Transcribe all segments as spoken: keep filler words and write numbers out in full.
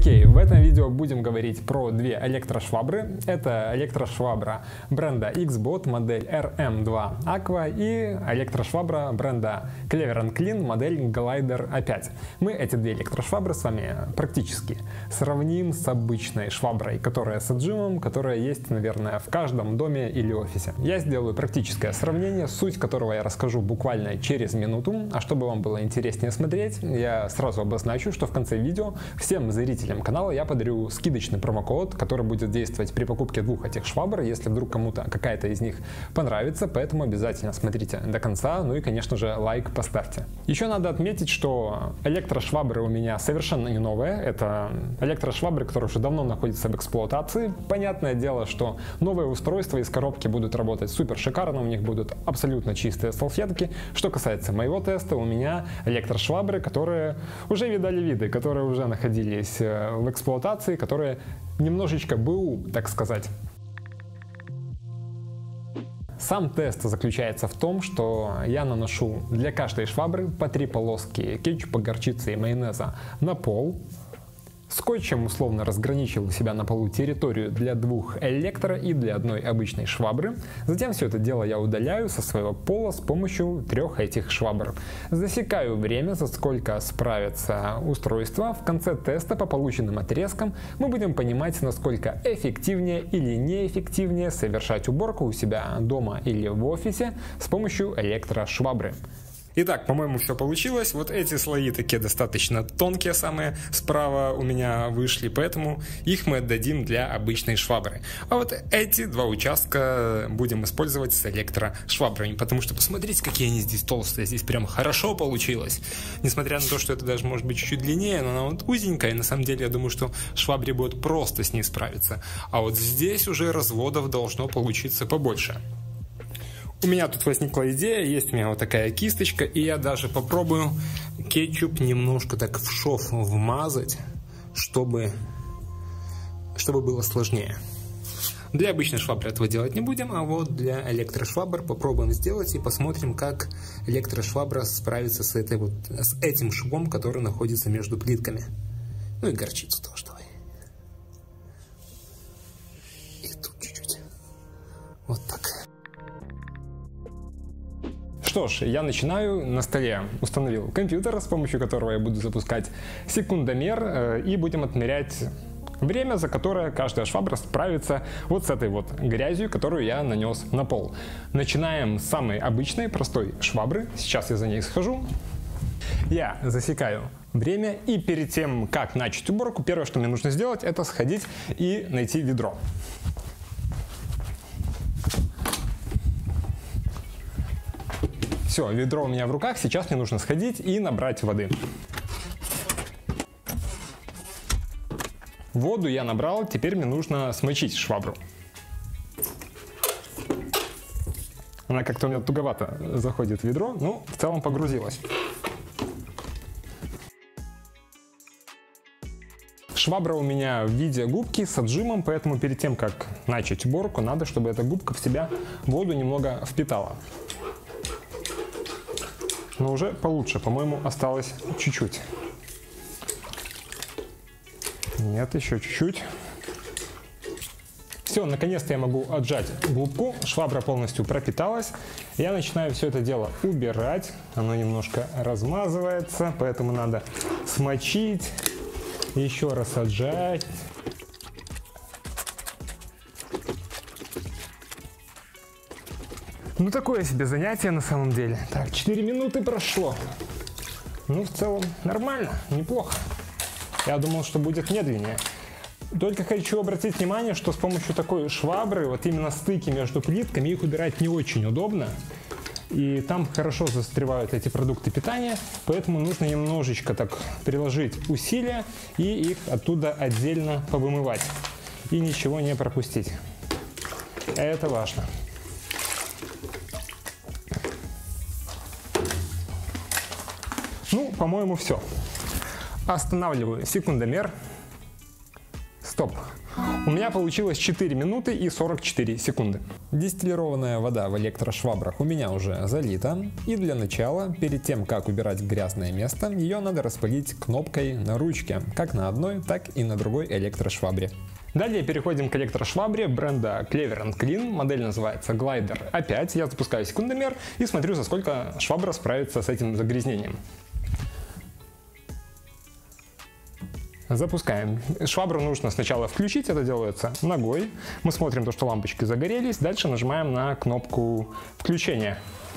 Окей, в этом видео будем говорить про две электрошвабры. Это электрошвабра бренда X-Bot модель эр эм два Aqua и электрошвабра бренда Clever энд Clean модель Glider а пять. Мы эти две электрошвабры с вами практически сравним с обычной шваброй, которая с отжимом, которая есть, наверное, в каждом доме или офисе. Я сделаю практическое сравнение, суть которого я расскажу буквально через минуту. А чтобы вам было интереснее смотреть, я сразу обозначу, что в конце видео всем зрителям канала я подарю скидочный промокод, который будет действовать при покупке двух этих швабр, если вдруг кому-то какая-то из них понравится, поэтому обязательно смотрите до конца, ну и, конечно же, лайк поставьте. Еще надо отметить, что электрошвабры у меня совершенно не новые, это электрошвабры, которые уже давно находятся в эксплуатации. Понятное дело, что новые устройства из коробки будут работать супер шикарно, у них будут абсолютно чистые салфетки. Что касается моего теста, у меня электрошвабры, которые уже видали виды, которые уже находились в эксплуатации, которые немножечко БУ, так сказать. Сам тест заключается в том, что я наношу для каждой швабры по три полоски кетчупа, горчицы и майонеза на пол. Скотчем условно разграничил у себя на полу территорию для двух электро и для одной обычной швабры. Затем все это дело я удаляю со своего пола с помощью трех этих швабр. Засекаю время, за сколько справится устройство. В конце теста по полученным отрезкам мы будем понимать, насколько эффективнее или неэффективнее совершать уборку у себя дома или в офисе с помощью электрошвабры. Итак, по-моему, все получилось. Вот эти слои такие достаточно тонкие самые справа у меня вышли, поэтому их мы отдадим для обычной швабры. А вот эти два участка будем использовать с электрошвабрами, потому что посмотрите, какие они здесь толстые. Здесь прям хорошо получилось. Несмотря на то, что это даже может быть чуть-чуть длиннее, но она вот узенькая, и на самом деле я думаю, что швабре будет просто с ней справиться. А вот здесь уже разводов должно получиться побольше. У меня тут возникла идея, есть у меня вот такая кисточка, и я даже попробую кетчуп немножко так в шов вмазать, чтобы, чтобы было сложнее. Для обычной швабры этого делать не будем, а вот для электрошвабр попробуем сделать и посмотрим, как электрошвабра справится с, этой вот, с этим швом, который находится между плитками. Ну и горчицу тоже давай. И тут чуть-чуть. Вот так. Что ж, я начинаю. На столе установил компьютер, с помощью которого я буду запускать секундомер, и будем отмерять время, за которое каждая швабра справится вот с этой вот грязью, которую я нанес на пол. Начинаем с самой обычной, простой швабры. Сейчас я за ней схожу. Я засекаю время, и перед тем, как начать уборку, первое, что мне нужно сделать, это сходить и найти ведро. Все, ведро у меня в руках, сейчас мне нужно сходить и набрать воды. Воду я набрал, теперь мне нужно смочить швабру. Она как-то у меня туговато заходит в ведро, ну, в целом погрузилась. Швабра у меня в виде губки с отжимом, поэтому перед тем, как начать уборку, надо, чтобы эта губка в себя воду немного впитала. Но уже получше, по-моему, осталось чуть-чуть. Нет, еще чуть-чуть. Все, наконец-то я могу отжать губку. Швабра полностью пропиталась. Я начинаю все это дело убирать. Оно немножко размазывается, поэтому надо смочить, еще раз отжать. Ну, такое себе занятие на самом деле. Так, четыре минуты прошло. Ну, в целом, нормально, неплохо. Я думал, что будет медленнее. Только хочу обратить внимание, что с помощью такой швабры, вот именно стыки между плитками, их убирать не очень удобно. И там хорошо застревают эти продукты питания, поэтому нужно немножечко так приложить усилия и их оттуда отдельно повымывать. И ничего не пропустить. Это важно. Ну, по-моему, все. Останавливаю секундомер. Стоп. У меня получилось четыре минуты и сорок четыре секунды. Дистиллированная вода в электрошвабрах у меня уже залита. И для начала, перед тем как убирать грязное место, ее надо распылить кнопкой на ручке, как на одной, так и на другой электрошвабре. Далее переходим к электрошвабре бренда Clever энд Clean. Модель называется Glider а пять. Я запускаю секундомер и смотрю, за сколько швабра справится с этим загрязнением. Запускаем. Швабру нужно сначала включить, это делается ногой. Мы смотрим, то, что лампочки загорелись. Дальше нажимаем на кнопку включения.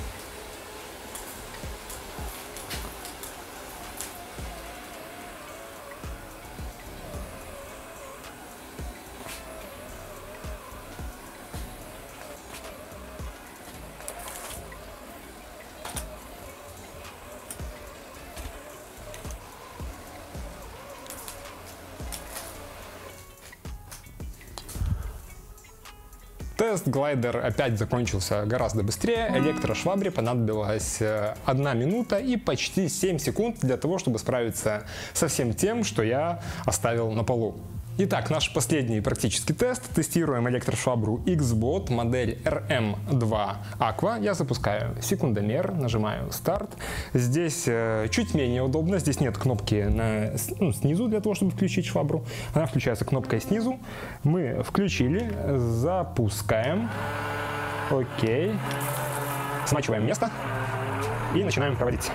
Тест Glider опять закончился гораздо быстрее. Электрошвабре понадобилась одна минута и почти семь секунд для того, чтобы справиться со всем тем, что я оставил на полу. Итак, наш последний практический тест. Тестируем электрошвабру икс бот модель эр эм два Aqua. Я запускаю секундомер, нажимаю старт. Здесь э, чуть менее удобно. Здесь нет кнопки на, ну, снизу для того, чтобы включить швабру. Она включается кнопкой снизу. Мы включили, запускаем. Окей. Смачиваем место и начинаем проводить.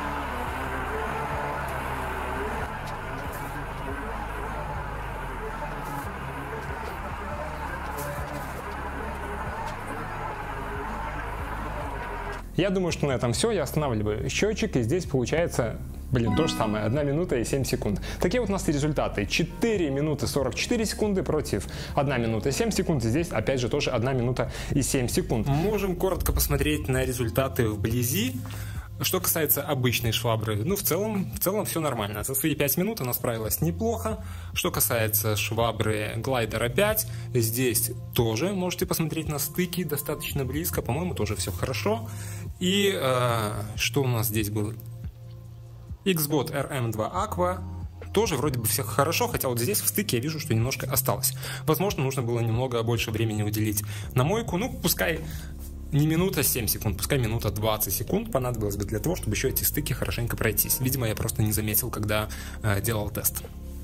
Я думаю, что на этом все. Я останавливаю счетчик, и здесь получается, блин, то же самое. одна минута и семь секунд. Такие вот у нас и результаты. четыре минуты сорок четыре секунды против одна минута и семь секунд. И здесь, опять же, тоже одна минута и семь секунд. Можем коротко посмотреть на результаты вблизи. Что касается обычной швабры, ну, в целом, в целом все нормально. За свои пять минут она справилась неплохо. Что касается швабры Glider а пять, здесь тоже можете посмотреть на стыки достаточно близко. По-моему, тоже все хорошо. И э, что у нас здесь было? икс бот эр эм два Aqua. Тоже вроде бы все хорошо, хотя вот здесь в стыке я вижу, что немножко осталось. Возможно, нужно было немного больше времени уделить на мойку. Ну, пускай не минута семь секунд, пускай минута двадцать секунд понадобилось бы для того, чтобы еще эти стыки хорошенько пройтись. Видимо, я просто не заметил, когда э, делал тест.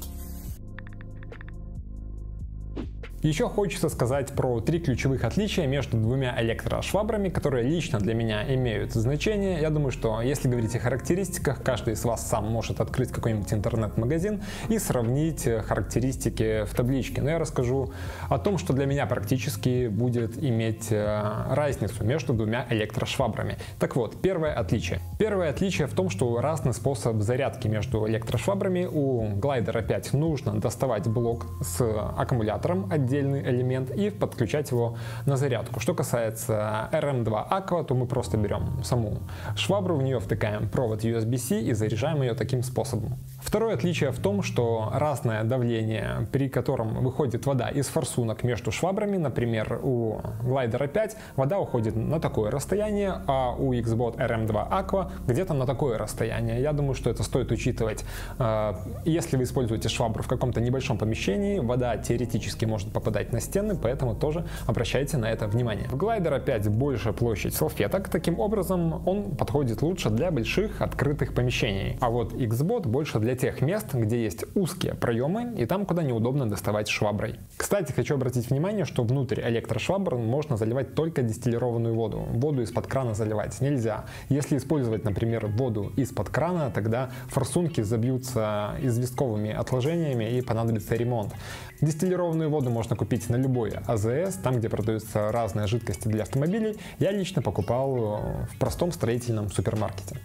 Еще хочется сказать про три ключевых отличия между двумя электрошвабрами, которые лично для меня имеют значение. Я думаю, что если говорить о характеристиках, каждый из вас сам может открыть какой-нибудь интернет-магазин и сравнить характеристики в табличке. Но я расскажу о том, что для меня практически будет иметь разницу между двумя электрошвабрами. Так вот, первое отличие. Первое отличие в том, что разный способ зарядки между электрошвабрами. У Glider а пять нужно доставать блок с аккумулятором отдельно, элемент, и подключать его на зарядку. Что касается эр эм два Aqua, то мы просто берем саму швабру, в нее втыкаем провод ю эс би-C и заряжаем ее таким способом. Второе отличие в том, что разное давление, при котором выходит вода из форсунок между швабрами, например, у Glider а пять вода уходит на такое расстояние, а у икс бот эр эм два Aqua где-то на такое расстояние. Я думаю, что это стоит учитывать. Если вы используете швабру в каком-то небольшом помещении, вода теоретически может попадать попадать на стены, поэтому тоже обращайте на это внимание. В Glider а пять больше площадь салфеток, таким образом он подходит лучше для больших открытых помещений. А вот икс бот больше для тех мест, где есть узкие проемы и там, куда неудобно доставать шваброй. Кстати, хочу обратить внимание, что внутрь электрошвабр можно заливать только дистиллированную воду. Воду из-под крана заливать нельзя. Если использовать, например, воду из-под крана, тогда форсунки забьются известковыми отложениями и понадобится ремонт. Дистиллированную воду можно купить на любой а зэ эс, там, где продаются разные жидкости для автомобилей. Я лично покупал в простом строительном супермаркете.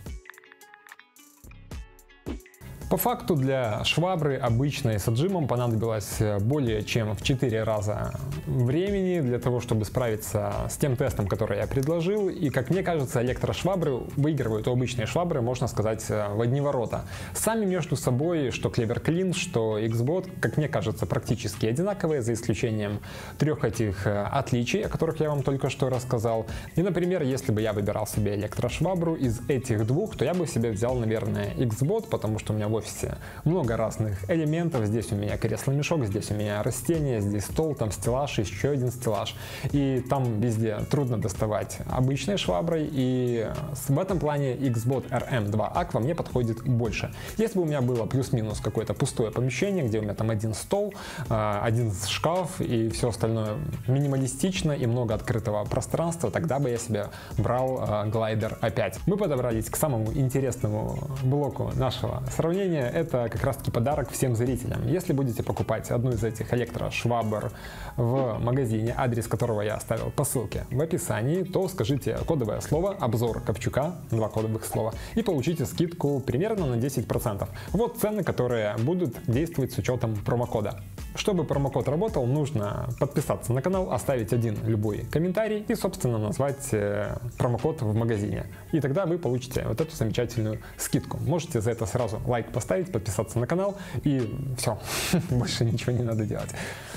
По факту для швабры обычной с отжимом понадобилось более чем в четыре раза времени для того, чтобы справиться с тем тестом, который я предложил. И, как мне кажется, электрошвабры выигрывают у обычной швабры, можно сказать, в одни ворота. Сами между собой, что Clever Clean, что икс бот, как мне кажется, практически одинаковые, за исключением трех этих отличий, о которых я вам только что рассказал. И, например, если бы я выбирал себе электрошвабру из этих двух, то я бы себе взял, наверное, икс бот, потому что у меня офисе. Много разных элементов. Здесь у меня кресло-мешок, здесь у меня растение, здесь стол, там стеллаж, еще один стеллаж. И там везде трудно доставать обычной шваброй. И в этом плане икс бот эр эм два Aqua мне подходит больше. Если бы у меня было плюс-минус какое-то пустое помещение, где у меня там один стол, один шкаф и все остальное минималистично и много открытого пространства, тогда бы я себе брал глайдер опять. Мы подобрались к самому интересному блоку нашего сравнения. Это как раз таки подарок всем зрителям. Если будете покупать одну из этих электрошвабр в магазине, адрес которого я оставил по ссылке в описании, то скажите кодовое слово «обзор Ковчука», два кодовых слова, и получите скидку примерно на десять процентов. Вот цены, которые будут действовать с учетом промокода. Чтобы промокод работал, нужно подписаться на канал, оставить один любой комментарий и, собственно, назвать промокод в магазине. И тогда вы получите вот эту замечательную скидку. Можете за это сразу лайк поставить, подписаться на канал, и все, больше ничего не надо делать.